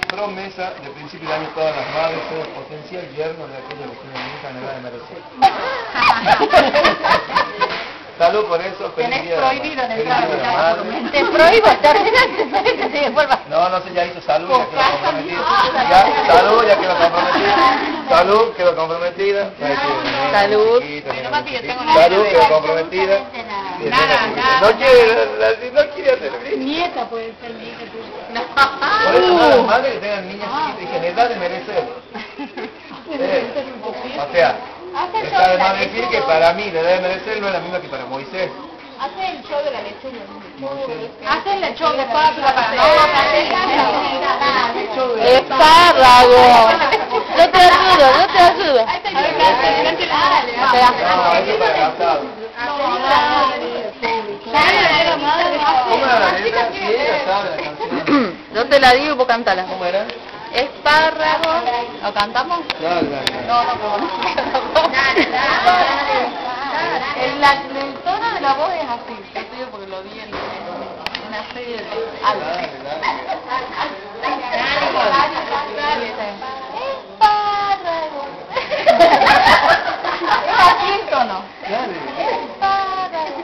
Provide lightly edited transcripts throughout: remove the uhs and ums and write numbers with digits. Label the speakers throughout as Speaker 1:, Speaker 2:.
Speaker 1: promesa de principio de año todas las madres son el potencial yerno de aquellos que tienen hija en edad de merecer. Salud por eso, feliz
Speaker 2: Tenés
Speaker 1: día de la
Speaker 2: prohibido en
Speaker 1: madre.
Speaker 2: el
Speaker 1: Feliz día de la madre.
Speaker 2: Te prohíbo estar vuelva.
Speaker 1: No sé, ya hizo salud, ya quedó comprometida. Ya, salud, ya quedó comprometida. Salud, quedó comprometida.
Speaker 2: Salud.
Speaker 1: Salud, quedó comprometida.
Speaker 2: Nada.
Speaker 1: No quiere hacer bien.
Speaker 2: Nieta puede ser nieta tuya.
Speaker 1: Por eso no las madres que tengan niñas chiquitas, dije, en edad de merecer. O sea, está de más decir que para mí la edad de merecer no es la misma que para Moisés.
Speaker 2: Hace el show de la lechuga.
Speaker 1: Hacen
Speaker 2: el show de espárrago.
Speaker 3: Espárrago. Yo te ayudo.
Speaker 1: No, eso para casado. ¿Cómo era la letra? Sí, ella sabe la canción.
Speaker 3: Yo te la digo y vos cantala.
Speaker 1: ¿Cómo era?
Speaker 3: Espárrago. ¿Lo cantamos?
Speaker 1: Dale.
Speaker 3: No, pero no. El tono de la voz es así. Yo te digo porque lo vi en una serie de algo. Espárrago. Es así el tono. Espárrago.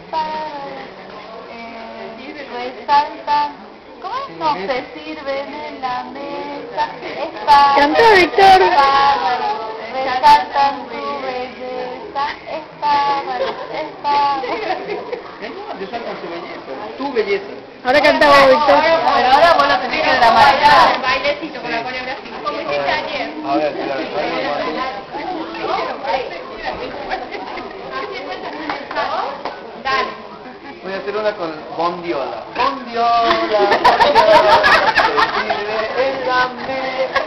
Speaker 3: Resaltan. ¿Cómo es? No se sirven en la mesa. Espárrago.
Speaker 2: Cantó, Víctor.
Speaker 3: Resaltan tu belleza. Espárrago.
Speaker 1: Resaltan su belleza, tu belleza.
Speaker 2: Ahora cantaba Víctor.
Speaker 3: Pero ahora vos lo tenés que la marcar.
Speaker 2: El bailecito con la coreografía. Como hiciste ayer.
Speaker 1: A ver, claro.
Speaker 2: Dale.
Speaker 1: Voy a hacer una con Bondiola. Bondiola, se sirve en la mesa.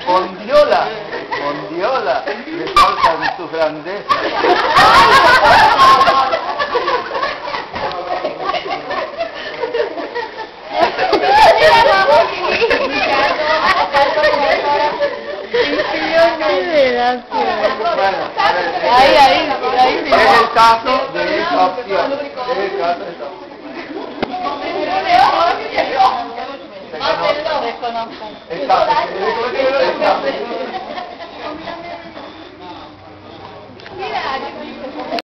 Speaker 1: Bondiola, resalta de tu grandeza. Bueno,
Speaker 3: Ahí.
Speaker 1: es el caso de esa opción.
Speaker 3: Mátenlo, desconozco.
Speaker 1: El caso.